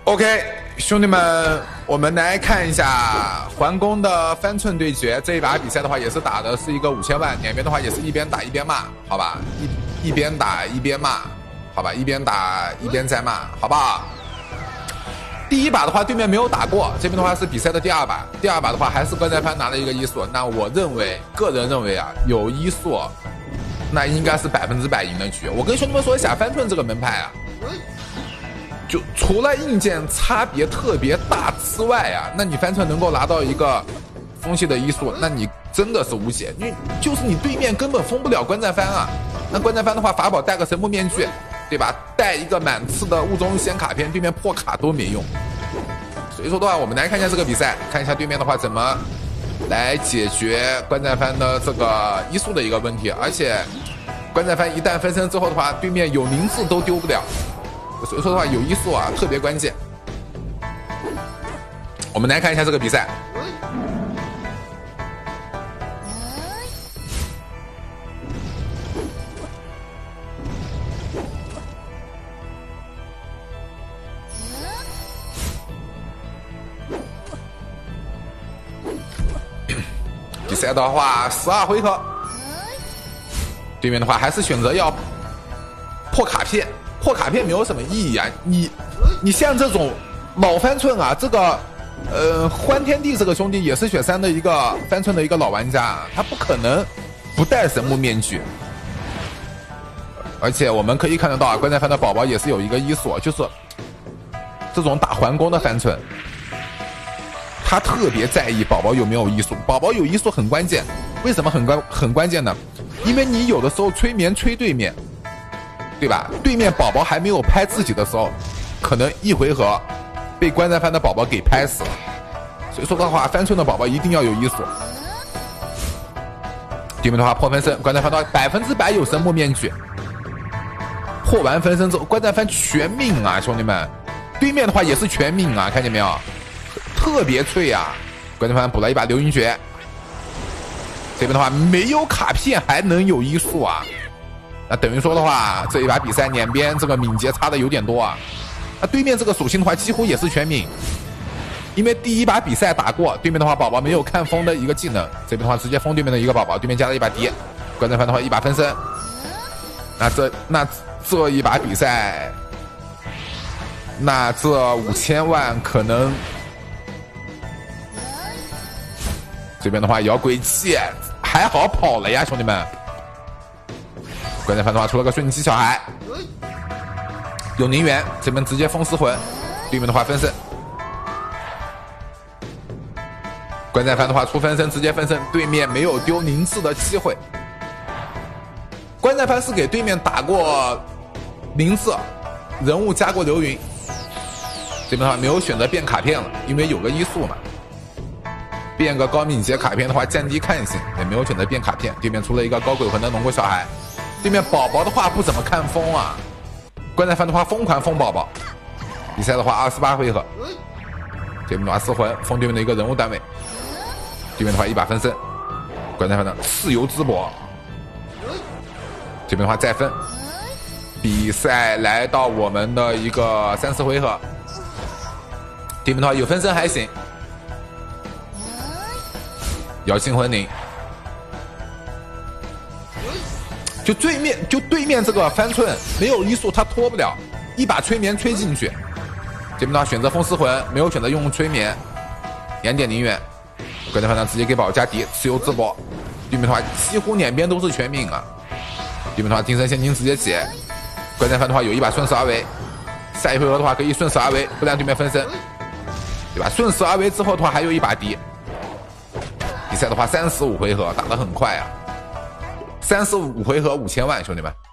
OK， 兄弟们，我们来看一下环工的翻寸对决。这一把比赛的话，也是打的是一个5000万，两边的话也是一边打一边骂，好吧？一边打一边骂，好吧？一边打一边在骂，好不好？第一把的话，对面没有打过，这边的话是比赛的第二把。第二把的话，还是关在帆拿了一个1速。那我认为，个人认为啊，有1速，那应该是100%赢的局。我跟兄弟们说一下，翻寸这个门派啊。就除了硬件差别特别大之外啊，那你翻寸能够拿到一个风系的1速，那你真的是无解。就是你对面根本封不了观战帆啊。那观战帆的话，法宝带个神木面具，对吧？带一个满次的雾中仙卡片，对面破卡都没用。所以说的话，我们来看一下这个比赛，看一下对面的话怎么来解决观战帆的这个1速的一个问题。而且观战帆一旦分身之后的话，对面有名字都丢不了。所以说的话，有1速啊特别关键。我们来看一下这个比赛。比赛的话，12回合，对面的话还是选择要破卡片。破卡片没有什么意义啊！你像这种老翻寸啊，这个欢天帝这个兄弟也是雪山的一个翻寸的一个老玩家，他不可能不戴神木面具。而且我们可以看得到啊，观战帆的宝宝也是有一个1速，就是这种打环攻的翻寸，他特别在意宝宝有没有1速，宝宝有1速很关键。为什么很关键呢？因为你有的时候催眠催对面。对吧？对面宝宝还没有拍自己的时候，可能1回合被观战帆的宝宝给拍死了。所以说的话，翻寸的宝宝一定要有1速。对面的话破分身，观战帆的100%有神木面具。破完分身之后，观战帆全命啊，兄弟们！对面的话也是全命啊，看见没有？特别脆啊！观战帆补了一把流云诀。这边的话没有卡片还能有1速啊！那等于说的话，这一把比赛两边这个敏捷差的有点多啊。那对面这个属性的话，几乎也是全敏，因为第一把比赛打过，对面的话宝宝没有看风的一个技能，这边的话直接封对面的一个宝宝，对面加了一把敌，观战帆的话一把分身。那这一把比赛，那这5000万可能，这边的话摇鬼泣，还好跑了呀，兄弟们。观战帆的话出了个瞬击小孩，有宁远，这边直接封尸魂，对面的话分身。观战帆的话出分身直接分身，对面没有丢宁次的机会。观战帆是给对面打过宁次，人物加过流云，这边的话没有选择变卡片了，因为有个1速嘛。变个高敏捷卡片的话降低看性，也没有选择变卡片。对面出了一个高鬼魂的龙骨小孩。对面宝宝的话不怎么看风啊，观战帆的话疯狂封宝宝。比赛的话28回合，这边的话4魂封对面的一个人物单位，对面的话一把分身，观战帆的蚩尤之搏，这边的话再分。比赛来到我们的一个30回合，对面的话有分身还行，摇星魂灵。就对面这个翻寸没有1速，他拖不了，一把催眠催进去。这边的话选择封尸魂，没有选择用催眠，2点宁远，观战帆直接给宝宝加敌，蚩尤之搏。对面的话几乎两边都是全命啊。对面的话定身仙境直接解，观战帆的话有一把顺势而为，下一回合的话可以顺势而为，不让对面分身，对吧？顺势而为之后的话还有一把敌。比赛的话35回合打得很快啊。35回合5000万，兄弟们。